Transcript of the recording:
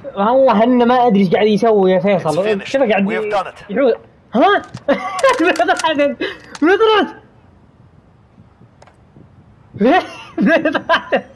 والله انه ما ادري ايش قاعد يسوي يا فيصل. شوفه قاعد يحوس. ها نطرت